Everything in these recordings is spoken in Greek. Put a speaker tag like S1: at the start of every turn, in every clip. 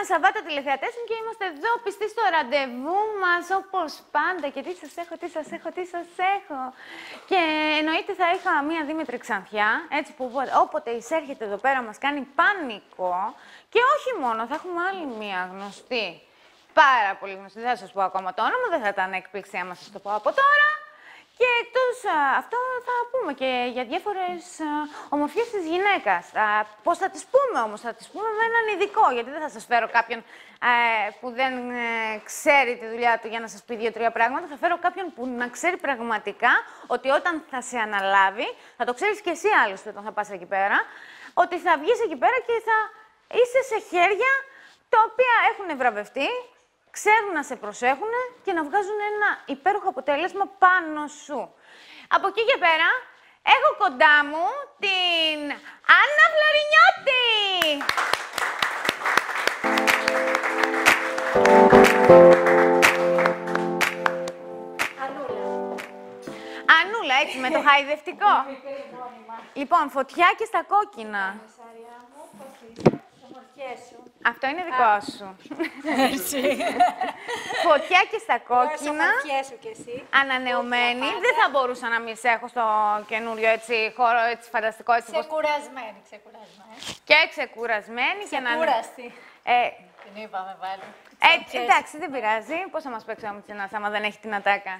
S1: Σαββάτο, τηλεθεατές μου, και είμαστε εδώ πιστοί στο ραντεβού μας, όπως πάντα. Και τι σας έχω, τι σας έχω, τι σας έχω. Και εννοείται θα είχα μία Δήμητρη Ξανθιά, έτσι που όποτε εισέρχεται εδώ πέρα μας κάνει πανικό. Και όχι μόνο, θα έχουμε άλλη μία γνωστή, πάρα πολύ γνωστή, δεν θα σας πω ακόμα το όνομα, δεν θα ήταν έκπληξη άμα σας το πω από τώρα. Και εκτός αυτό θα πούμε και για διάφορες ομορφιές της γυναίκας. Πώς θα τις πούμε όμως, θα τις πούμε με έναν ειδικό, γιατί δεν θα σας φέρω κάποιον που δεν ξέρει τη δουλειά του για να σας πει 2-3 πράγματα. Θα φέρω κάποιον που να ξέρει πραγματικά ότι όταν θα σε αναλάβει, θα το ξέρεις και εσύ άλλωστε όταν θα πας εκεί πέρα, ότι θα βγεις εκεί πέρα και θα είσαι σε χέρια τα οποία έχουν βραβευτεί, ξέρουν να σε προσέχουν και να βγάζουν ένα υπέροχο αποτέλεσμα πάνω σου. Από εκεί και πέρα, έχω κοντά μου την Άννα Βλαρινιώτη! Ανούλα, έτσι, με το χαϊδευτικό. Λοιπόν, φωτιά και στα κόκκινα. Αυτό είναι δικό σου. Φωτιά και στα κόκκινα. Ανανεωμένη. Δεν θα μπορούσα να μην σε έχω στο καινούριο έτσι, χώρο έτσι, φανταστικό. Έτσι,
S2: ξεκουρασμένη.
S1: Και ξεκουρασμένη.
S2: Ξεκούραστη. Την είπαμε πάλι.
S1: Εντάξει, δεν πειράζει. Πώς θα μας παίξει ο Μητσινάς άμα δεν έχει την ατάκα.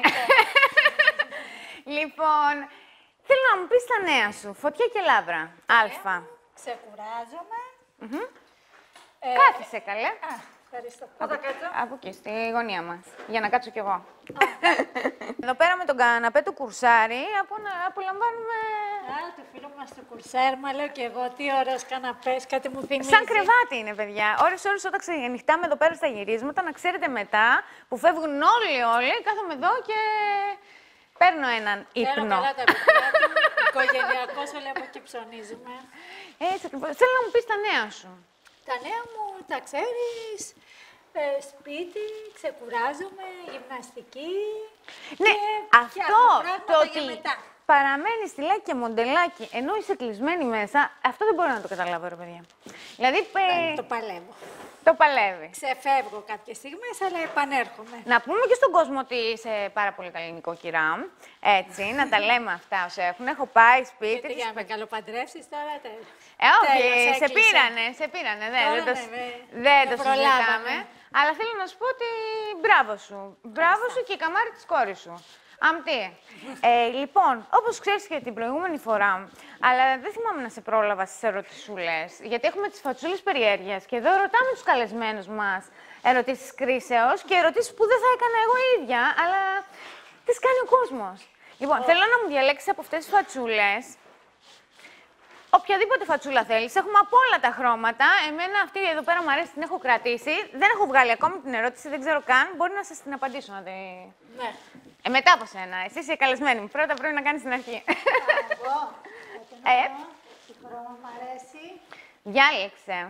S1: Λοιπόν, θέλω να μου πεις τα νέα σου. Φωτιά και λάβρα. Αλφα.
S2: Ξεκουράζομαι.
S1: Κάθισε καλέ.
S2: Ευχαριστώ. Πού θα κάτσω?
S1: Από εκεί, στη γωνία μας. Για να κάτσω κι εγώ. Εδώ πέρα με τον καναπέ του κουρσάρι απολαμβάνουμε...
S2: Το φίλο μας το κουρσάρμα, λέω κι εγώ, τι ωραίος καναπές, κάτι μου θυμίζει.
S1: Σαν κρεβάτι είναι, παιδιά. Ώρες όταν ξενυχτάμε εδώ πέρα στα γυρίσματα, να ξέρετε μετά, που φεύγουν όλοι, κάθομαι εδώ και παίρνω έναν ύπνο.
S2: Θέλω καλά τα παιδιά του, οικογενειακός, όλοι από εκεί ψωνίζουμε.
S1: Έτσι, θέλω να μου πεις τα νέα σου.
S2: Τα νέα μου, τα ξέρεις, σπίτι, ξεκουράζομαι, γυμναστική.
S1: Ναι, αυτό το ότι
S2: μετά.
S1: παραμένει στυλάκι και μοντελάκι, ενώ είσαι κλεισμένη μέσα, αυτό δεν μπορώ να το καταλάβω, ρε παιδιά. Δηλαδή,
S2: το παλεύω.
S1: Το παλεύει.
S2: Ξεφεύγω κάποιες στιγμές, αλλά επανέρχομαι.
S1: Να πούμε και στον κόσμο ότι είσαι πάρα πολύ καλή νοικοκυρά. Έτσι, να τα λέμε αυτά όσα έχουν. Έχω πάει σπίτι.
S2: Γιατί για να με καλοπαντρεύσεις τώρα τέλος.
S1: Όχι, σε πήρανε. Δεν το συζητάμε. Αλλά θέλω να σου πω ότι μπράβο σου. Μπράβο σου και η καμάρι της κόρης σου. Αμπτή. Λοιπόν, όπως ξέρεις και την προηγούμενη φορά, αλλά δεν θυμάμαι να σε πρόλαβα στις ερωτησούλες, γιατί έχουμε τις φατσούλες περιέργειας και εδώ ρωτάμε τους καλεσμένους μας ερωτήσεις κρίσεως και ερωτήσεις που δεν θα έκανα εγώ ίδια, αλλά τις κάνει ο κόσμος. Λοιπόν, θέλω να μου διαλέξεις από αυτές τις φατσούλες οποιαδήποτε φατσούλα θέλεις. Έχουμε από όλα τα χρώματα. Εμένα αυτή εδώ πέρα μου αρέσει, την έχω κρατήσει. Δεν έχω βγάλει ακόμη την ερώτηση, δεν ξέρω καν. Μπορεί να σας την απαντήσω.
S2: Ναι.
S1: Μετά από σένα. Εσύ είσαι καλεσμένη μου. Πρώτα πρέπει να κάνεις την αρχή.
S2: Εγώ. Τι χρώμα μου αρέσει.
S1: Διάλεξε.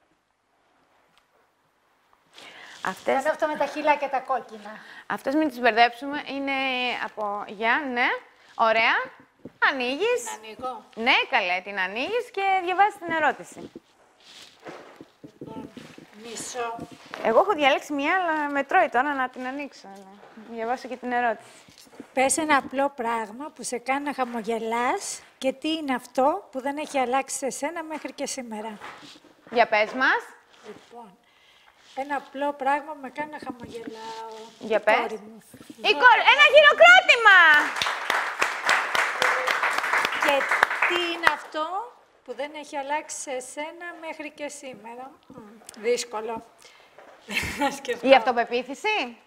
S1: Αυτές...
S2: Είναι αυτό με τα χειλάκια τα κόκκινα.
S1: Αυτές μην τις μπερδέψουμε. Είναι από ναι. Ωραία. Ανοίγεις.
S2: Την ανοίγω.
S1: Ναι, καλέ. Την ανοίγεις και διαβάζεις την ερώτηση.
S2: Μισό.
S1: Εγώ έχω διαλέξει μια, αλλά με τρώει τώρα να την ανοίξω. Να διαβάσω και την ερώτηση.
S2: Πες ένα απλό πράγμα που σε κάνει να χαμογελάς και τι είναι αυτό που δεν έχει αλλάξει σε σένα μέχρι και σήμερα.
S1: Για πες μας.
S2: Λοιπόν, ένα απλό πράγμα που με κάνει να χαμογελάω.
S1: Για πες.
S2: Η
S1: κόρη. Ένα χειροκρότημα!
S2: Και τι είναι αυτό που δεν έχει αλλάξει σε σένα μέχρι και σήμερα. Δύσκολο.
S1: Η αυτοπεποίθηση.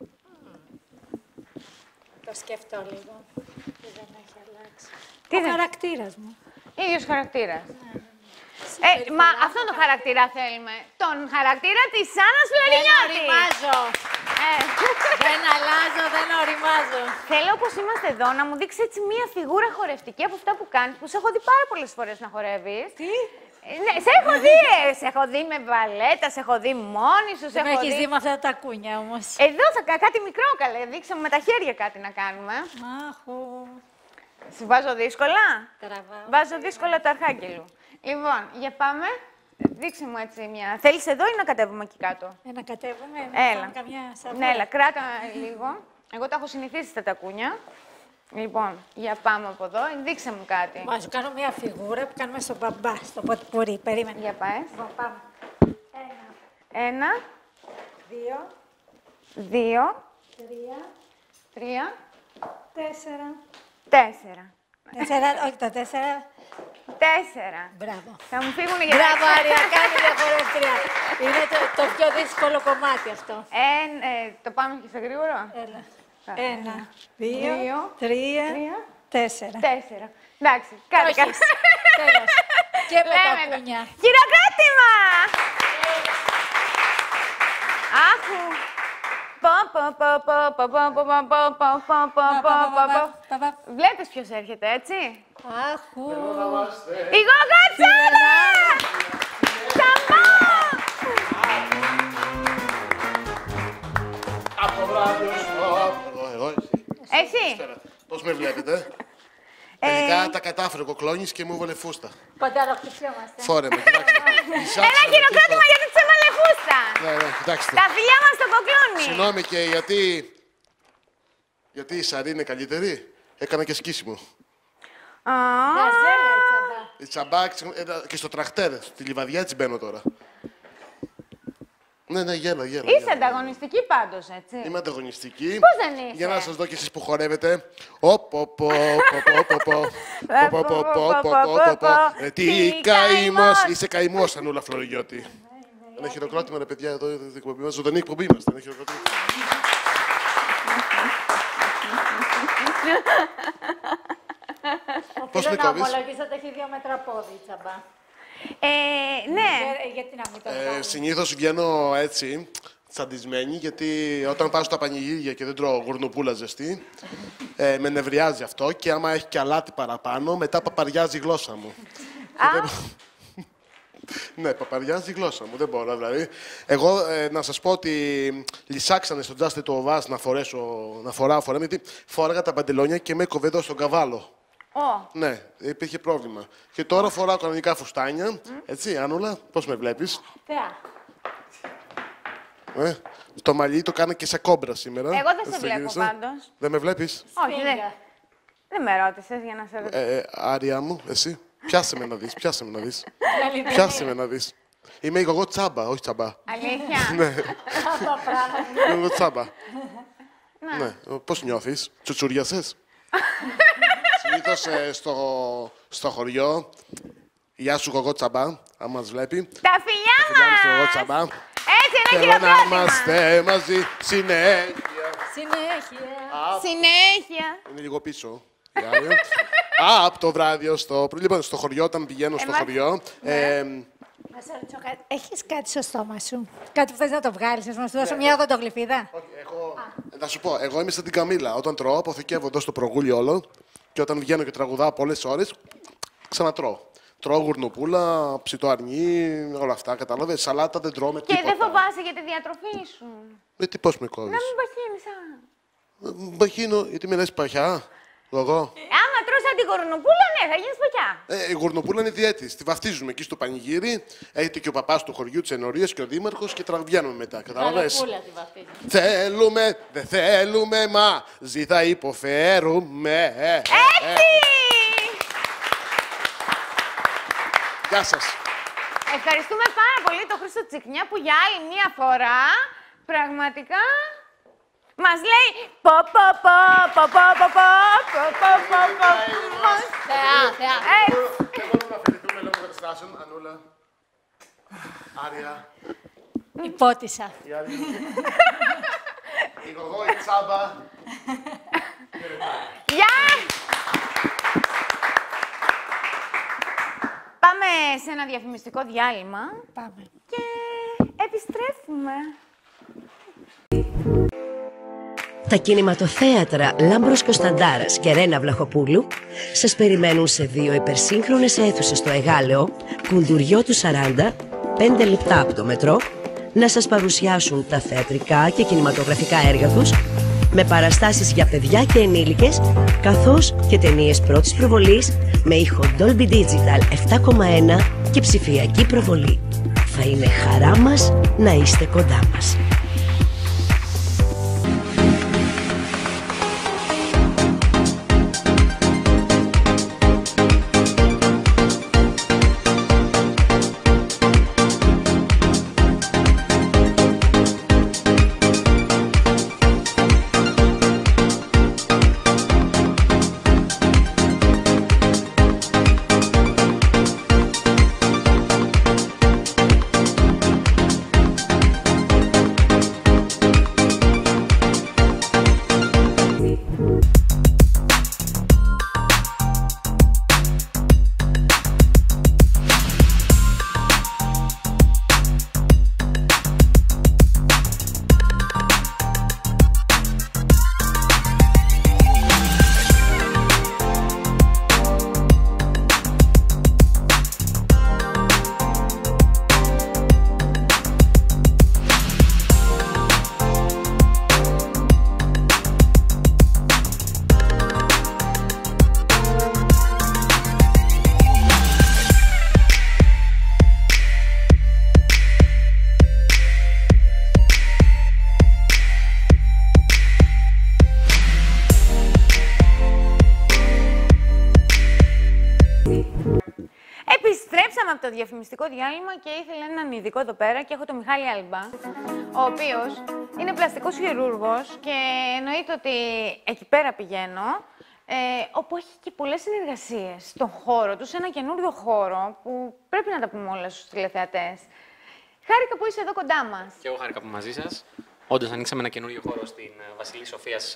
S2: Το σκεφτώ λίγο. Που δεν έχει αλλάξει.
S1: Ο
S2: χαρακτήρας μου.
S1: Ίδιος χαρακτήρας. Μα αυτόν τον χαρακτήρα θέλουμε. Τον χαρακτήρα της Άννας Βλαρινιώτη.
S2: Δεν οριμάζω. Δεν αλλάζω, δεν οριμάζω.
S1: Θέλω όπως είμαστε εδώ να μου δείξει έτσι μία φιγούρα χορευτική από αυτά που κάνεις, που σε έχω δει πάρα πολλές φορές να χορεύεις.
S2: Τι?
S1: Ναι, σε έχω δει με βαλέτα, σε έχω δει μόνη σου, σε
S2: έχω
S1: έχω
S2: δει. Έχεις δει με αυτά τα κούνια όμως.
S1: Εδώ θα κάτι μικρό καλέ, δείξαμε με τα χέρια κάτι να κάνουμε.
S2: Άχω.
S1: Σου βάζω δύσκολα.
S2: Τραβάω.
S1: Βάζω δύσκολα το αρχάγγελου. Λοιπόν, για πάμε. Δείξε μου έτσι μια. Θέλεις εδώ ή να κατέβουμε εκεί κάτω?
S2: Να κατέβουμε,
S1: Έλα.
S2: να καμιά σαβά.
S1: Ναι, έλα, κράτα λίγο. Εγώ τα έχω συνηθίσει στα τακούνια. Λοιπόν, για πάμε από εδώ. Δείξε μου κάτι.
S2: Μα σου κάνω μια φιγούρα που κάνουμε στον μπαμπά, στο ποτπουρί. Περίμενε.
S1: Για πες.
S2: Λοιπόν, πάμε.
S1: 1,
S2: 2,
S1: 2,
S2: 3,
S1: 3,
S2: 4.
S1: 4.
S2: 4, όχι τα 4.
S1: 4.
S2: Μπράβο.
S1: Θα μου φύγουν για
S2: Μπράβο, Άρια, κάνει διαφορετικά. Είναι το πιο δύσκολο κομμάτι αυτό.
S1: Το πάμε και σε γρήγορο.
S2: Έλα. 1, 2, 3, 4.
S1: 4. Εντάξει, κάτι
S2: Όχι. Τέλος. Και με τα κούνια.
S1: Χειροκρότημα! Άκου. Βλέπεις ποιος έρχεται, έτσι.
S2: Άχου.
S1: Η Γογό Τσάμπα! Τσάμπα!
S3: Από βράδυ εγώ,
S1: Εσύ.
S3: πώς με βλέπετε? Τελικά τα κατάφερε ο Κοκλώνης και μου έβαλε φούστα.
S2: Πανταροχτυπιόμαστε.
S3: Φόρε με, κοιτάξτε.
S1: Ένα χειροκρότημα γιατί της έβαλε φούστα.
S3: Ναι, κοιτάξτε.
S1: Τα φιλιά μας στο Κοκλώνη.
S3: Συγγνώμη και γιατί η Σαρή είναι καλύτερη. Έκανα και σκίσιμο.
S2: Γαζέλα,
S3: Η Τσαμπά και στο τραχτέρ, στη Λιβαδιά έτσι μπαίνω τώρα. Ναι, γέλα.
S1: Είσαι ανταγωνιστική πάντως, έτσι.
S3: Είμαι ανταγωνιστική.
S1: Πώς δεν είσαι?
S3: Για να σας δω κι εσείς που χορεύετε. Τι καημός. Είσαι καημός, Ανούλα Φλωριγιώτη. Ένα χειροκρότημα, ρε παιδιά, εδώ η εκπομπή μας, ζωντανή εκπομπή μας. Ένα χειροκρότημα.
S2: Οφείλω να ομολογήσω ότι έχει 2 μέτρα πόδι η Τσαμπά.
S1: Ναι.
S2: Γιατί να μην το βγάλω.
S3: Συνήθως βγαίνω έτσι, τσαντισμένη, γιατί όταν πάω στα πανηγύρια και δεν τρώω γουρνουπούλα ζεστή, με νευριάζει αυτό και άμα έχει και αλάτι παραπάνω, μετά παπαριάζει η γλώσσα μου. Ναι, παπαριάζει η γλώσσα μου, δεν μπορώ δηλαδή. Εγώ να σας πω ότι λυσάξανε στο Just το Vas να φοράω φορά, γιατί φόραγα τα παντελόνια και με έκοβε εδώ στον καβάλο. Ναι, υπήρχε πρόβλημα. Και τώρα φοράω κανονικά φουστάνια. Έτσι, Άννουλα, πώς με βλέπεις?
S2: Θεά.
S3: Το μαλλί το κάνα και σε κόμπρα σήμερα.
S1: Εγώ δεν σε βλέπω πάντως.
S3: Δεν με βλέπεις?
S1: Όχι, δεν με ρώτησες για να σε ρωτήσω.
S3: Άρια μου, εσύ. Πιάσε με να δεις. Πιάσε με να δεις. Είμαι η Γογό Τσάμπα, όχι Τσαμπά.
S1: Αλήθεια.
S3: Ναι. Είμαι η Γογό Τσάμπα. Ναι. Πώς νιώθεις? Τσουτσουριασες? Συνήθως στο χωριό, γεια σου Γογό Τσαμπά, αν μας βλέπει.
S1: Τα φιλιά μας!
S3: Στο Γογό Τσαμπά.
S1: Έτσι, ένα
S3: Θέλω να
S1: χειροκρότημα.
S3: είμαστε μαζί συνέχεια.
S1: Συνέχεια.
S3: Είναι λίγο πίσω. Από το βράδυ λοιπόν, στο χωριό, όταν πηγαίνω στο χωριό.
S2: Να σε ρωτήσω κάτι. Έχεις κάτι στο στόμα σου? Κάτι που θες να το βγάλεις, να σου δώσω μια οδοντογλυφίδα?
S3: Θα σου πω, εγώ είμαι σαν την Καμίλα. Όταν τρώω, αποθηκεύω εδώ στο προγούλι όλο. Και όταν βγαίνω και τραγουδάω πολλές ώρες, ξανατρώω. Τρώω γουρνουπούλα, ψητό αρνί, όλα αυτά, κατάλαβες. Σαλάτα δεν τρώω με τίποτα.
S1: Και δεν φοβάσαι για τη διατροφή σου?
S3: Τι πώς με κόβεις?
S1: Να μην παχύνεις.
S3: Μπαχύνω, γιατί με λες παχιά, εγώ.
S1: Άμα τρως σαν την γουρνουπούλα, ναι, θα γίνεις παχιά.
S3: Η γουρνουπούλα είναι διέτης. Τη βαφτίζουμε εκεί στο πανηγύρι. Έχετε και ο παπάς του χωριού της ενορίας και ο δήμαρχος και βγαίνουμε μετά. Κατάλαβες.
S2: Γαλοπούλα τη βαφτίζουμε.
S3: Θέλουμε, δεν θέλουμε, μαζί θα υποφέρουμε.
S1: Έτσι!
S3: Γεια σας.
S1: Ευχαριστούμε πάρα πολύ τον Χρήστο Τσικνιά που για άλλη μία φορά πραγματικά μας λέει πο πο πο πο πο πο πο πο πο πο πο.
S2: Θεά.
S3: Δεν μπορούμε να αφαιρεθούμε λόγω καταστάσεων, Ανούλα. Άρια.
S2: Υπότισα.
S3: Η Γογό, η Τσάμπα.
S1: Γεια! Πάμε σε ένα διαφημιστικό διάλειμμα.
S2: Πάμε.
S1: Και επιστρέφουμε.
S4: Τα κινηματοθέατρα Λάμπρος Κωνσταντάρας και Ρένα Βλαχοπούλου σας περιμένουν σε 2 υπερσύγχρονες αίθουσες στο Εγάλεο, Κουντουριό του 40, 5 λεπτά από το μετρό, να σας παρουσιάσουν τα θεατρικά και κινηματογραφικά έργα τους, με παραστάσεις για παιδιά και ενήλικες, καθώς και ταινίες πρώτης προβολής με ήχο Dolby Digital 7,1 και ψηφιακή προβολή. θα είναι χαρά μας να είστε κοντά μας.
S1: Επιστρέψαμε από το διαφημιστικό διάλειμμα και ήθελα έναν ειδικό εδώ πέρα και έχω τον Μιχάλη Άλμπα, ο οποίος είναι πλαστικός χειρούργος και εννοείται ότι εκεί πέρα πηγαίνω, όπου έχει και πολλές συνεργασίες στον χώρο του, σε ένα καινούριο χώρο που πρέπει να τα πούμε όλα στους τηλεθεατές. Χάρηκα που είσαι εδώ κοντά μας.
S5: Και εγώ χάρηκα που μαζί σας. Όντως ανοίξαμε ένα καινούριο χώρο στην Βασιλή Σοφίας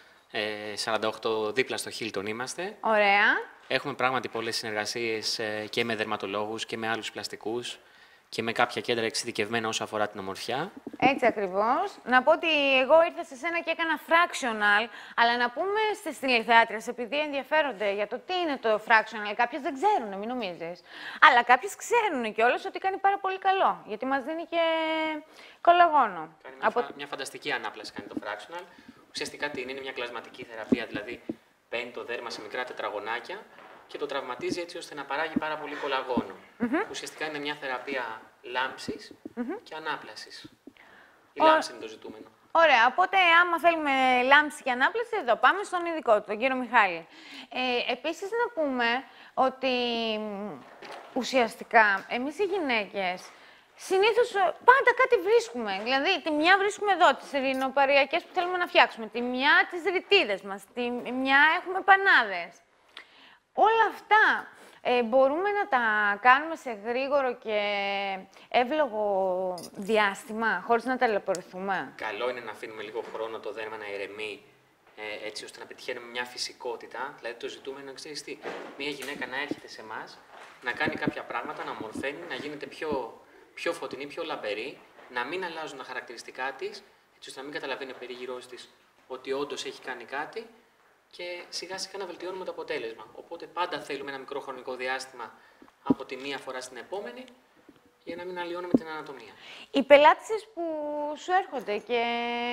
S5: 48, δίπλα στο Χίλτον είμαστε.
S1: Ωραία.
S5: Έχουμε πράγματι πολλές συνεργασίες και με δερματολόγους και με άλλους πλαστικούς και με κάποια κέντρα εξειδικευμένα όσο αφορά την ομορφιά.
S1: Έτσι ακριβώς. Να πω ότι εγώ ήρθα σε σένα και έκανα fractional, αλλά να πούμε στις τηλεθεάτριες, επειδή ενδιαφέρονται για το τι είναι το fractional, κάποιες δεν ξέρουν, μην νομίζεις. Αλλά κάποιες ξέρουν κιόλας ότι κάνει πάρα πολύ καλό, γιατί μας δίνει και κολαγόνο.
S5: Κάνει μια φανταστική ανάπλαση κάνει το fractional. Ουσιαστικά τι είναι μια κλασματική θεραπεία, δηλαδή παίρνει το δέρμα σε μικρά τετραγωνάκια και το τραυματίζει έτσι ώστε να παράγει πάρα πολύ κολαγόνο. Ουσιαστικά είναι μια θεραπεία λάμψης και ανάπλασης. Η λάμψη είναι το ζητούμενο.
S1: Ωραία, οπότε άμα θέλουμε λάμψη και ανάπλαση, εδώ πάμε στον ειδικό, τον κύριο Μιχάλη. Επίσης να πούμε ότι ουσιαστικά εμείς οι γυναίκες συνήθως πάντα κάτι βρίσκουμε. Δηλαδή, τη μια βρίσκουμε εδώ, τις ειρηνοπαριακές που θέλουμε να φτιάξουμε, τη μια τις ρητίδες μας, τη μια έχουμε πανάδες. Όλα αυτά μπορούμε να τα κάνουμε σε γρήγορο και εύλογο διάστημα, χωρίς να ταλαιπωρηθούμε.
S5: Καλό είναι να αφήνουμε λίγο χρόνο το δέρμα να ηρεμεί, έτσι ώστε να πετυχαίνουμε μια φυσικότητα. Δηλαδή, το ζητούμενο, ξέρεις τι, μια γυναίκα να έρχεται σε εμάς, να κάνει κάποια πράγματα, να ομορφαίνει, να γίνεται πιο φωτεινή, πιο λαμπερή, να μην αλλάζουν τα χαρακτηριστικά της, έτσι ώστε να μην καταλαβαίνει ο περίγυρός της ότι όντως έχει κάνει κάτι και σιγά σιγά να βελτιώνουμε το αποτέλεσμα. Οπότε πάντα θέλουμε ένα μικρό χρονικό διάστημα από τη μία φορά στην επόμενη για να μην αλλοιώνουμε την ανατομία.
S1: Οι πελάτησες που σου έρχονται και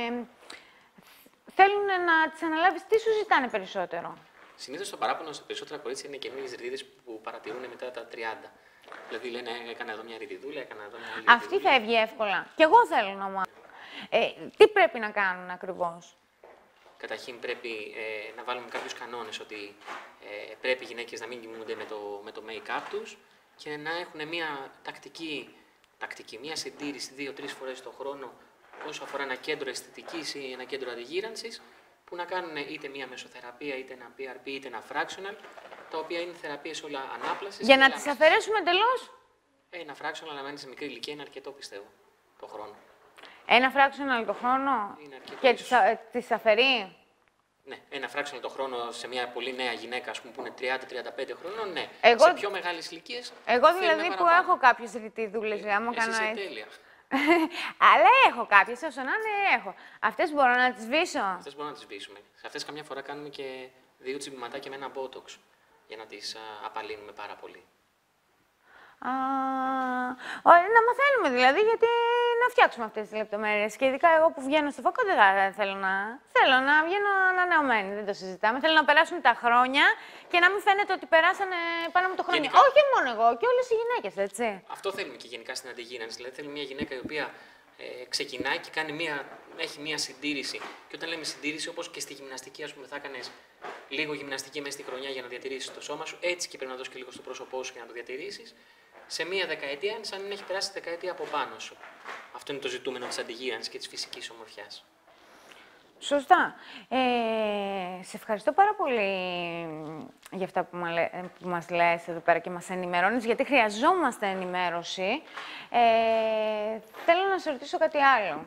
S1: θέλουν να τις αναλάβεις, τι σου ζητάνε περισσότερο?
S5: Συνήθως το παράπονο σε περισσότερα κορίτσια είναι καινούριες ρητίδες που παρατηρούν μετά τα 30. Δηλαδή λένε έκανα εδώ μια ρητιδούλα, έκανα εδώ μια άλλη ρητιδούλα.
S1: Αυτή θα έβγει εύκολα. Κι εγώ θέλω να μου. Τι πρέπει να κάνουν ακριβώς?
S5: Καταρχήν πρέπει να βάλουμε κάποιους κανόνες ότι πρέπει οι γυναίκες να μην κοιμούνται με το make-up τους και να έχουν μια τακτική, μια συντήρηση 2-3 φορές το χρόνο όσο αφορά ένα κέντρο αισθητικής ή ένα κέντρο αντιγύρανσης που να κάνουν είτε μια μεσοθεραπεία, είτε ένα PRP, είτε ένα fractional, τα οποία είναι θεραπείες όλα ανάπλασης.
S1: Για να τις αφαιρέσουμε εντελώς?
S5: Ένα fractional να μένει σε μικρή ηλικία είναι αρκετό, πιστεύω, το χρόνο.
S1: Ένα fractional το χρόνο
S5: και
S1: τις αφαιρεί?
S5: Ναι, ένα fractional το χρόνο σε μια πολύ νέα γυναίκα, ας πούμε, που είναι 30-35 χρονών, ναι.
S1: Εγώ...
S5: Σε πιο μεγάλες ηλικίες.
S1: Εγώ δηλαδή που έχω κάποιες ρητίδουλες, άμα κάνω
S5: έτσι.
S1: έτσι.
S5: Τέλεια.
S1: Αλλά έχω κάποιες, όσο να είναι έχω. Αυτές μπορώ να τις σβήσω?
S5: Αυτές μπορούμε να τις σβήσουμε. Σε αυτές καμιά φορά κάνουμε και 2 τσιμπηματάκια με ένα botox για να τις απαλύνουμε πάρα πολύ.
S1: Ωραία, να μαθαίνουμε δηλαδή, γιατί να φτιάξουμε αυτές τις λεπτομέρειες. Και ειδικά εγώ που βγαίνω στο φακό, δεν θέλω να βγαίνω ανανεωμένη, δεν το συζητάμε. Θέλω να περάσουν τα χρόνια και να μην φαίνεται ότι περάσανε πάνω μου το χρόνο.
S5: Γενικά.
S1: Όχι μόνο εγώ, και όλες οι γυναίκες, έτσι.
S5: Αυτό θέλουμε και γενικά στην αντιγύρανση. Δηλαδή, θέλει μια γυναίκα η οποία ξεκινάει και έχει μια συντήρηση. Και όταν λέμε συντήρηση, όπως και στη γυμναστική, ας πούμε, θα έκανες λίγο γυμναστική μέσα στη χρονιά για να διατηρήσεις το σώμα σου, έτσι και πρέπει να δώσεις και λίγο στο πρόσωπό σου για να το διατηρήσεις. Σε μία δεκαετία είναι σαν να έχει περάσει τη δεκαετία από πάνω σου. Αυτό είναι το ζητούμενο της αντιγύρανσης και της φυσικής ομορφιάς.
S1: Σωστά. Σε ευχαριστώ πάρα πολύ για αυτά που μας λες εδώ πέρα και μας ενημερώνεις, γιατί χρειαζόμαστε ενημέρωση. Θέλω να σε ρωτήσω κάτι άλλο.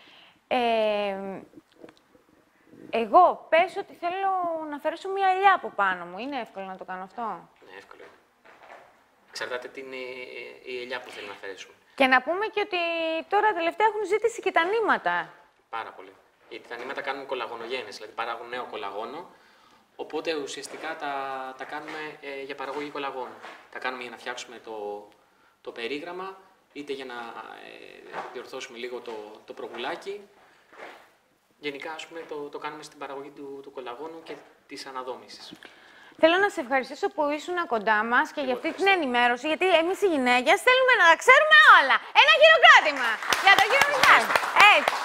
S1: Εγώ πες ότι θέλω να αφαιρέσω μια ελιά από πάνω μου. Είναι εύκολο να το κάνω αυτό?
S5: Ναι, εύκολο είναι. Εξαρτάται τι είναι η ελιά που θέλει να αφαιρέσουμε.
S1: Και να πούμε και ότι τώρα τελευταία έχουν ζήτηση και τα νήματα.
S5: Πάρα πολύ. Γιατί τα νήματα κάνουν κολαγονογένες, δηλαδή παράγουν νέο κολαγόνο, οπότε ουσιαστικά τα κάνουμε για παραγωγή κολαγόνου. Τα κάνουμε για να φτιάξουμε το περίγραμμα, είτε για να διορθώσουμε λίγο το προβουλάκι. Γενικά, ας πούμε, το κάνουμε στην παραγωγή του κολαγόνου και της αναδόμησης.
S1: Θέλω να σε ευχαριστήσω που ήσουν κοντά μας και για αυτή την ενημέρωση, γιατί εμείς οι γυναίκες θέλουμε να τα ξέρουμε όλα. Ένα χειροκρότημα για τον κύριο Μιχάλη. Έτσι.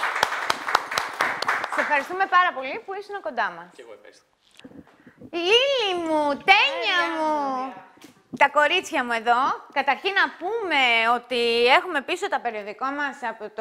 S1: Σε ευχαριστούμε πάρα πολύ που ήσουν κοντά μας.
S5: Και εγώ ευχαριστώ.
S1: Λίλη μου, Τένια μου, τα κορίτσια μου εδώ. Καταρχήν να πούμε ότι έχουμε πίσω τα περιοδικό μας από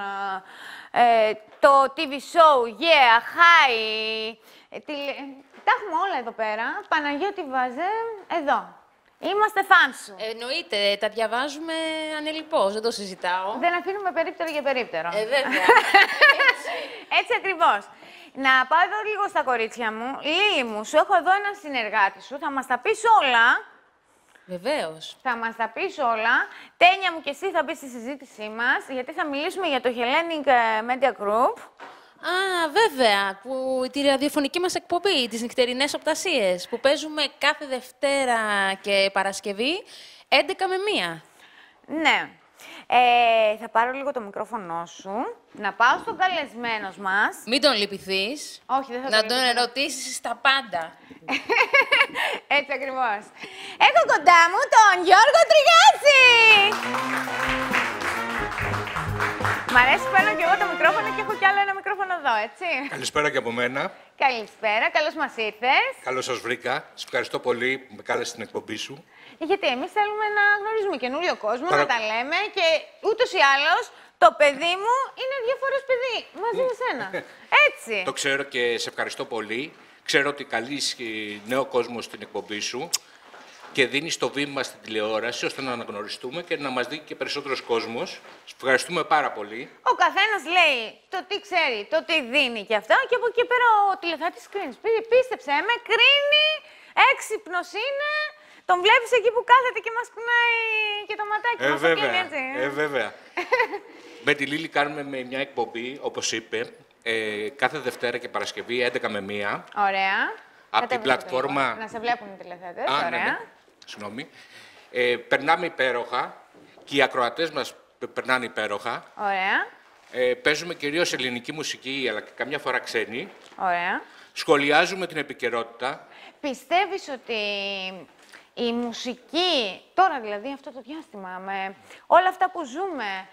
S1: το TV show, Yeah, Hi, τα έχουμε όλα εδώ πέρα. Παναγιώτη Βάζε, εδώ. Είμαστε φαν σου.
S6: Εννοείται, τα διαβάζουμε ανελιπώς, δεν το συζητάω.
S1: Δεν αφήνουμε περίπτερο για περίπτερο.
S6: Βέβαια.
S1: Έτσι ακριβώς. Να πάω εδώ λίγο στα κορίτσια μου. Λίλη μου, σου έχω εδώ ένα συνεργάτη σου. Θα μας τα πεις όλα.
S6: Βεβαίως.
S1: Θα μας τα πεις όλα. Τένια μου και εσύ θα μπει στη συζήτησή μας, γιατί θα μιλήσουμε για το Hellenic Media Group.
S6: Α, βέβαια, τη ραδιοφωνική μας εκπομπή, τις νυχτερινές οπτασίες, που παίζουμε κάθε Δευτέρα και Παρασκευή, 11 με 1.
S1: Ναι. Θα πάρω λίγο το μικρόφωνο σου, να πάω στον καλεσμένο μας.
S6: Μην τον λυπηθείς.
S1: Όχι, δεν θα
S6: Να
S1: τον
S6: τον
S1: λυπηθώ.
S6: ερωτήσεις στα πάντα.
S1: Έτσι ακριβώς. Έχω κοντά μου τον Γιώργο Τριγάτση. Μ' αρέσει που παίρνω και εγώ το μικρόφωνο και έχω κι άλλο ένα μικρόφωνο εδώ, έτσι.
S7: Καλησπέρα και από μένα.
S1: Καλησπέρα, καλώς μας ήρθες.
S7: Καλώς σας βρήκα. Σας ευχαριστώ πολύ που με κάλεσες στην εκπομπή σου.
S1: Γιατί εμείς θέλουμε να γνωρίζουμε καινούριο κόσμο,
S7: Παρα-
S1: να τα λέμε και ούτως ή άλλως το παιδί μου είναι 2 φορές παιδί, μαζί με σένα. Έτσι.
S7: Το ξέρω και σε ευχαριστώ πολύ. Ξέρω ότι καλείς νέο κόσμο στην εκπομπή σου και δίνεις το βήμα στην τηλεόραση ώστε να αναγνωριστούμε και να μας δει και περισσότερος κόσμος. Σας ευχαριστούμε πάρα πολύ.
S1: Ο καθένας λέει το τι ξέρει, το τι δίνει και αυτό, και από εκεί πέρα ο τηλεθεατής κρίνει. Πίστεψέ με, κρίνει, έξυπνος είναι. Τον βλέπεις εκεί που κάθεται και μας κουνάει και το ματάκι μας.
S7: Βέβαια.
S1: Έτσι.
S7: Βέβαια. Με τη Λίλη κάνουμε μια εκπομπή, όπως είπε, κάθε Δευτέρα και Παρασκευή, 11 με 1.
S1: Ωραία.
S7: Από την
S1: Κατέβασε το
S7: πλατφόρμα-
S1: λίγο, να σε βλέπουν οι τηλεθεατές.
S7: Α,
S1: Ωραία.
S7: ναι. Συγγνώμη. Περνάμε υπέροχα και οι ακροατές μας περνάνε υπέροχα.
S1: Ωραία.
S7: Παίζουμε κυρίως ελληνική μουσική, αλλά και καμιά φορά ξένη.
S1: Ωραία.
S7: Σχολιάζουμε την επικαιρότητα.
S1: Πιστεύεις ότι η μουσική, τώρα δηλαδή αυτό το διάστημα, με όλα αυτά που ζούμε,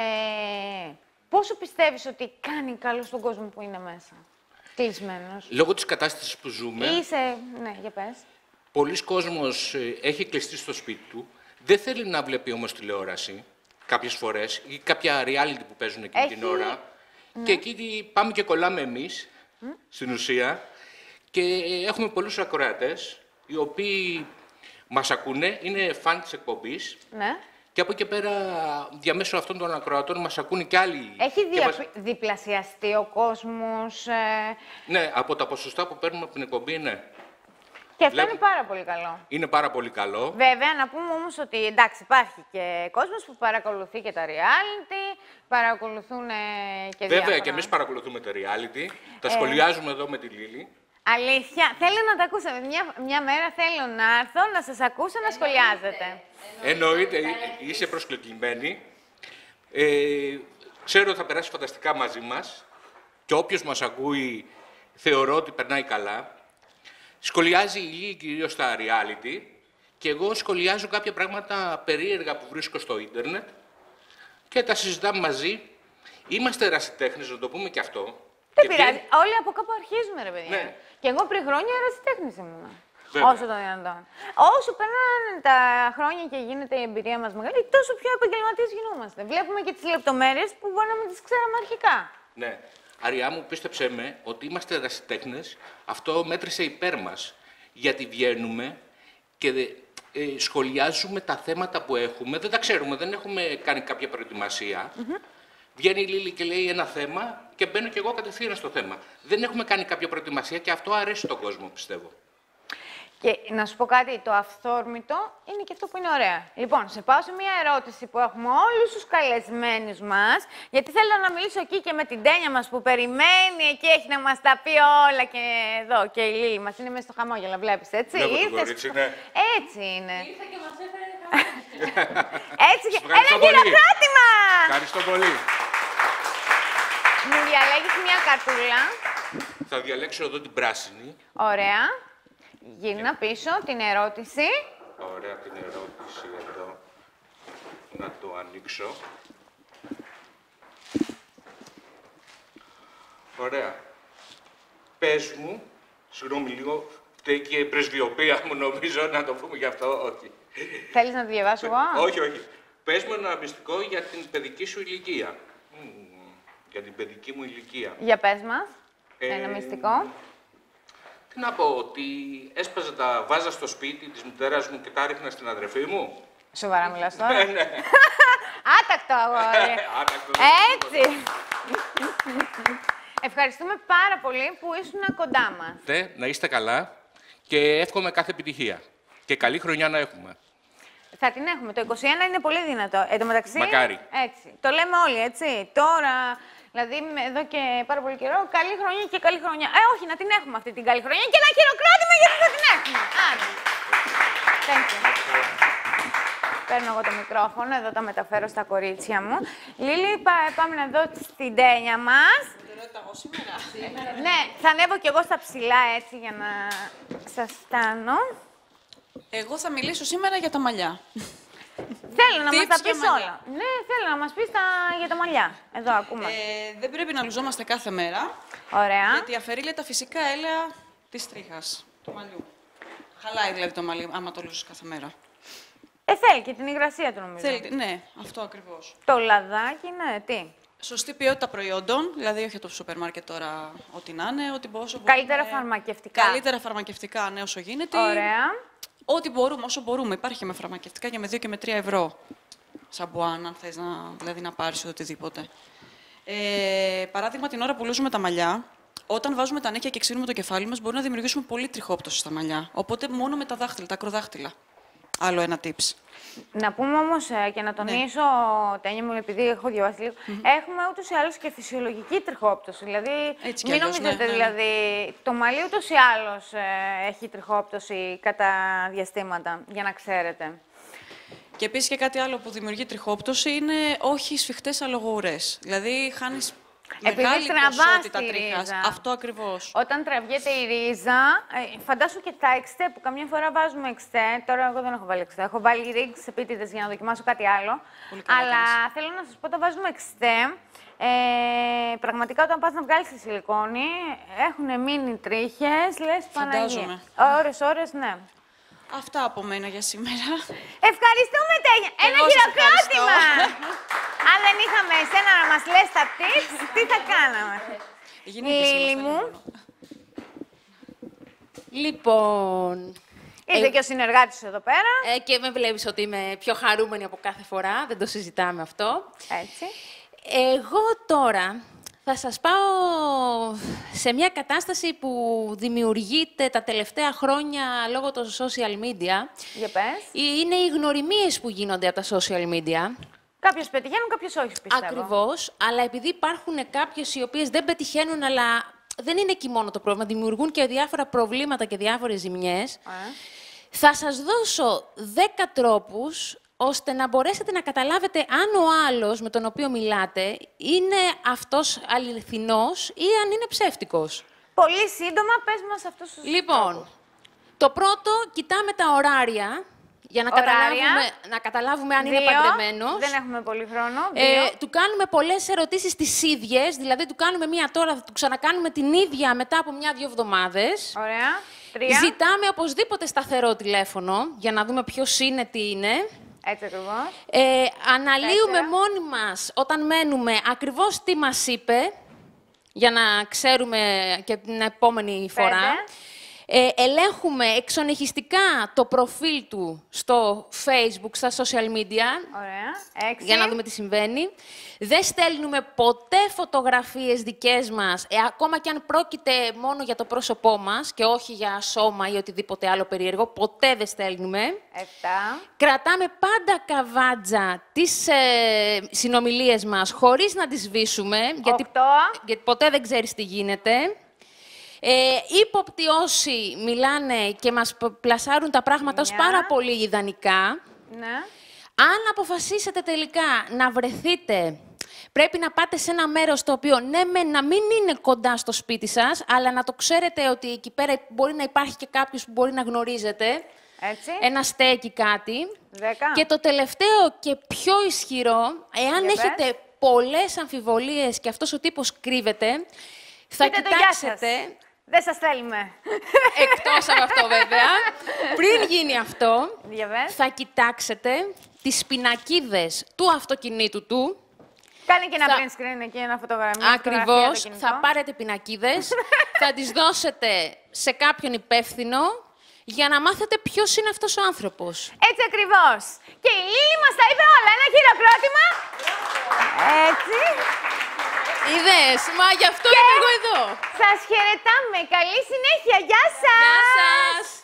S1: πόσο πιστεύεις ότι κάνει καλό στον κόσμο που είναι μέσα, κλεισμένος?
S7: Λόγω της κατάστασης που ζούμε,
S1: Ναι, για πες.
S7: πολλοί κόσμος έχει κλειστεί στο σπίτι του. Δεν θέλει να βλέπει όμως τηλεόραση κάποιες φορές ή κάποια reality που παίζουν εκείνη την ώρα. Και εκεί πάμε και κολλάμε εμείς, στην ουσία. Και έχουμε πολλούς ακροατές, οι οποίοι μας ακούνε, είναι φαν της εκπομπής.
S1: Ναι.
S7: Και από εκεί πέρα, διαμέσου αυτών των ακροατών, μας ακούνε και άλλοι.
S1: Έχει
S7: Και μας-
S1: διπλασιαστεί ο κόσμος
S7: Ναι, από τα ποσοστά που παίρνουμε από την εκπομπή, ναι.
S1: και αυτό
S7: Βλέπω-
S1: είναι πάρα πολύ καλό.
S7: Είναι πάρα πολύ καλό.
S1: Βέβαια, να πούμε όμως ότι εντάξει, υπάρχει και κόσμος που παρακολουθεί και τα reality, παρακολουθούν και
S7: Βέβαια,
S1: διάφορα.
S7: και εμείς παρακολουθούμε τα reality. Τα σχολιάζουμε εδώ με τη Λίλη.
S1: Αλήθεια, θέλω να τα ακούσω. Μια μέρα θέλω να έρθω, να σας ακούσω, να σχολιάζετε.
S7: Εννοείται, είσαι προσκλητημένη. Ξέρω ότι θα περάσει φανταστικά μαζί μας και όποιος μας ακούει θεωρώ ότι περνάει καλά. Σχολιάζει η Λίλη κυρίως στα reality και εγώ σχολιάζω κάποια πράγματα περίεργα που βρίσκω στο ίντερνετ και τα συζητάμε μαζί. Είμαστε ερασιτέχνες, να το πούμε και αυτό.
S1: Δεν πειράζει. Όλοι από κάπου αρχίζουμε, ρε παιδιά.
S7: Ναι.
S1: Και εγώ πριν χρόνια ερασιτέχνης ήμουνα.
S7: Βέβαια.
S1: Όσο το δυνατόν. Όσο περνάνε τα χρόνια και γίνεται η εμπειρία μας μεγάλη, τόσο πιο επαγγελματίες γινόμαστε. Βλέπουμε και τις λεπτομέρειες που μπορεί να μην τις ξέραμε αρχικά.
S7: Ναι. Αριά μου, πίστεψέ με ότι είμαστε ερασιτέχνες. Αυτό μέτρησε υπέρ μας. Γιατί βγαίνουμε και σχολιάζουμε τα θέματα που έχουμε. Δεν τα ξέρουμε, δεν έχουμε κάνει κάποια προετοιμασία. Βγαίνει η Λίλη και λέει ένα θέμα και μπαίνω κι εγώ κατευθείαν στο θέμα. Δεν έχουμε κάνει κάποια προετοιμασία και αυτό αρέσει τον κόσμο, πιστεύω.
S1: Και να σου πω κάτι, το αυθόρμητο είναι και αυτό που είναι ωραία. Λοιπόν, σε πάω σε μια ερώτηση που έχουμε όλους τους καλεσμένους μας, γιατί θέλω να μιλήσω εκεί και με την Τένια μας που περιμένει, εκεί έχει να μας τα πει όλα και εδώ. Και η Λίλη μας είναι μέσα στο χαμόγελο, βλέπεις, έτσι.
S7: Βλέπω το κορίτσι, ναι.
S1: Έτσι είναι.
S6: Ήρθε και μας έφερε
S1: Έτσι και... Ένα χειροκρότημα!
S7: Ευχαριστώ πολύ.
S1: Μου διαλέγεις μια καρτούλα.
S7: Θα διαλέξω εδώ την πράσινη.
S1: Ωραία. Γύρνα πίσω την ερώτηση.
S7: Ωραία την ερώτηση εδώ. Να το ανοίξω. Ωραία. Πες μου, συγγνώμη λίγο, φταίει και η πρεσβειοποία μου νομίζω, να το πούμε γι' αυτό, όχι.
S1: Θέλεις να τη διαβάσω εγώ?
S7: Όχι, όχι. Πες μου ένα μυστικό για την παιδική σου ηλικία. Για την παιδική μου ηλικία.
S1: Για πες μας. Ένα μυστικό.
S7: Τι να πω, ότι έσπαζα τα βάζα στο σπίτι της μητέρας μου και τα ρίχνα στην αδερφή μου.
S1: Σοβαρά μιλάς τώρα?
S7: Ναι, ναι.
S1: Άτακτο αγόρι.
S7: Άτακτο.
S1: Έτσι. Ευχαριστούμε πάρα πολύ που ήσουν κοντά μας.
S7: Να είστε καλά και εύχομαι κάθε επιτυχία. Και καλή χρονιά να έχουμε.
S1: Θα την έχουμε. Το 21 είναι πολύ δυνατό. Εν τω μεταξύ,
S7: Μακάρι.
S1: Έτσι. Το λέμε όλοι, έτσι. Τώρα, δηλαδή εδώ και πάρα πολύ καιρό, καλή χρονιά και καλή χρονιά. Όχι, να την έχουμε αυτή την καλή χρονιά και ένα χειροκρότημα γιατί θα την έχουμε. Άρα. Thank you. Παίρνω εγώ το μικρόφωνο, εδώ τα μεταφέρω στα κορίτσια μου. Λίλη, πάμε να δω στην Τένια μας.
S8: Εγώ σήμερα.
S1: Ναι, θα ανέβω κι εγώ στα ψηλά έτσι για να σας φτάνω.
S8: Εγώ θα μιλήσω σήμερα για τα μαλλιά.
S1: Θέλω να μας τα
S8: Tips για
S1: πεις
S8: μαλλιά.
S1: όλα. Ναι, θέλω να μας πεις για τα μαλλιά. Εδώ, ακούμε.
S8: Δεν πρέπει να λουζόμαστε κάθε μέρα,
S1: Ωραία.
S8: γιατί αφαιρεί τα φυσικά έλαια της τρίχας, του μαλλιού. Χαλάει δηλαδή το μαλλί, άμα το λούζεις κάθε μέρα.
S1: Θέλει και την υγρασία του νομίζω.
S8: Ναι, αυτό ακριβώς.
S1: Το λαδάκι, ναι, τι.
S8: Σωστή ποιότητα προϊόντων, δηλαδή όχι από το σούπερ μάρκετ τώρα ό,τι να είναι, ό,τι όσο
S1: Καλύτερα φαρμακευτικά.
S8: Καλύτερα φαρμακευτικά, ναι, όσο γίνεται.
S1: Ωραία.
S8: Ό,τι μπορούμε, όσο μπορούμε. Υπάρχει με φαρμακευτικά και με 2 και με 3 ευρώ. Σαμπουάν, αν θες δηλαδή να πάρεις οτιδήποτε. Παράδειγμα, την ώρα που λούζουμε τα μαλλιά, όταν βάζουμε τα νέκια και ξύνουμε το κεφάλι μας, μπορούμε να δημιουργήσουμε πολύ τριχόπτωση στα μαλλιά. Οπότε μόνο με τα δάχτυλα, τα ακροδάχτυλα. Άλλο ένα tips.
S1: Να πούμε όμως και να τονίσω, Τένια μου, επειδή έχω διαβάσει λίγο, έχουμε ούτως ή άλλως και φυσιολογική τριχόπτωση. Δηλαδή,
S8: Έτσι κι
S1: μην
S8: αλλιώς,
S1: νομίζετε,
S8: ναι.
S1: δηλαδή, το μαλλί ούτως ή άλλως έχει τριχόπτωση κατά διαστήματα, για να ξέρετε.
S8: Και επίσης και κάτι άλλο που δημιουργεί τριχόπτωση είναι όχι σφιχτές αλογοουρές. Δηλαδή, χάνεις μεγάλη ποσότητα
S1: τη
S8: τρίχας.
S1: ρίζα.
S8: Αυτό ακριβώς.
S1: Όταν τραβιέται η ρίζα, φαντάσου και τα εξτέ που καμιά φορά βάζουμε εξτέ. Τώρα εγώ δεν έχω βάλει εξτέ. Έχω βάλει ρίγκς επίτηδες για να δοκιμάσω κάτι άλλο.
S8: Πολύ καλά
S1: Αλλά
S8: κάνεις.
S1: θέλω να σας πω, όταν βάζουμε εξτέ, πραγματικά όταν πας να βγάλεις τη σιλικόνη, έχουν μείνει τρίχες, λες Παναγία.
S8: Φαντάζομαι.
S1: Ώρες, ναι.
S8: Αυτά από μένα για σήμερα.
S1: Ευχαριστούμε, Τένια. Ένα
S8: Εγώ σας
S1: χειροκρότημα.
S8: ευχαριστώ.
S1: Αν δεν είχαμε εσένα να μας λες τα tips, τι θα κάναμε. Λίλη μου.
S6: Λοιπόν,
S1: Ήρθε και ο συνεργάτης σου εδώ πέρα.
S6: και με βλέπεις ότι είμαι πιο χαρούμενη από κάθε φορά, δεν το συζητάμε αυτό.
S1: Έτσι.
S6: Εγώ τώρα θα σας πάω σε μια κατάσταση που δημιουργείται τα τελευταία χρόνια λόγω των social media.
S1: Για πες.
S6: Είναι οι γνωριμίες που γίνονται από τα social media.
S1: Κάποιες πετυχαίνουν, κάποιες όχι, πιστεύω.
S6: Ακριβώς, αλλά επειδή υπάρχουν κάποιες οι οποίες δεν πετυχαίνουν, αλλά δεν είναι εκεί μόνο το πρόβλημα, δημιουργούν και διάφορα προβλήματα και διάφορες ζημιές. Θα σας δώσω 10 τρόπους ώστε να μπορέσετε να καταλάβετε αν ο άλλος με τον οποίο μιλάτε είναι αυτός αληθινός ή αν είναι ψεύτικος.
S1: Πολύ σύντομα, πες μας αυτούς τους
S6: Λοιπόν, το πρώτο, κοιτάμε τα ωράρια για να καταλάβουμε αν είναι παντρεμένος.
S1: Δεν έχουμε πολύ χρόνο.
S6: Του κάνουμε πολλές ερωτήσεις τις ίδιες, δηλαδή του κάνουμε μία τώρα, θα του ξανακάνουμε την ίδια μετά από 1-2 εβδομάδες.
S1: Ωραία. 3.
S6: Ζητάμε οπωσδήποτε σταθερό τηλέφωνο για να δούμε ποιος είναι, τι είναι.
S1: Έτσι ακριβώς.
S6: Αναλύουμε
S1: 4.
S6: μόνοι μας όταν μένουμε ακριβώς τι μας είπε, για να ξέρουμε και την επόμενη φορά.
S1: 5.
S6: Ελέγχουμε εξονυχιστικά το προφίλ του στο Facebook, στα social media,
S1: Ωραία. 6.
S6: για να δούμε τι συμβαίνει. Δεν στέλνουμε ποτέ φωτογραφίες δικές μας, ακόμα και αν πρόκειται μόνο για το πρόσωπό μας και όχι για σώμα ή οτιδήποτε άλλο περίεργο, ποτέ δεν στέλνουμε.
S1: 7.
S6: Κρατάμε πάντα καβάτζα τις συνομιλίες μας, χωρίς να τις σβήσουμε, γιατί ποτέ δεν ξέρεις τι γίνεται. Ύποπτοι όσοι μιλάνε και μας πλασάρουν τα πράγματα ως πάρα πολύ ιδανικά.
S1: Ναι.
S6: Αν αποφασίσετε τελικά να βρεθείτε, πρέπει να πάτε σε ένα μέρος το οποίο, ναι, να μην είναι κοντά στο σπίτι σας, αλλά να το ξέρετε ότι εκεί πέρα μπορεί να υπάρχει και κάποιος που μπορεί να γνωρίζετε.
S1: Έτσι.
S6: Ένα στέκι κάτι.
S1: 10.
S6: Και το τελευταίο και πιο ισχυρό, εάν έχετε πολλές αμφιβολίες και αυτός ο τύπος κρύβεται, θα κοιτάξετε...
S1: Δεν σας θέλουμε.
S6: Εκτός από αυτό, βέβαια. Πριν γίνει αυτό,
S1: θα
S6: κοιτάξετε τις πινακίδες του αυτοκινήτου του.
S1: Κάνει και ένα print screen εκεί, ένα φωτογραφία.
S6: Ακριβώς. Θα πάρετε πινακίδες, θα τις δώσετε σε κάποιον υπεύθυνο για να μάθετε ποιος είναι αυτός ο άνθρωπος.
S1: Έτσι ακριβώς. Και η Λίλη μας τα είπε όλα. Ένα χειροκρότημα. Έτσι.
S6: Είδες, μα γι' αυτό είμαι εγώ εδώ.
S1: Σας χαιρετάμε. Καλή συνέχεια. Γεια σας.
S6: Γεια σας.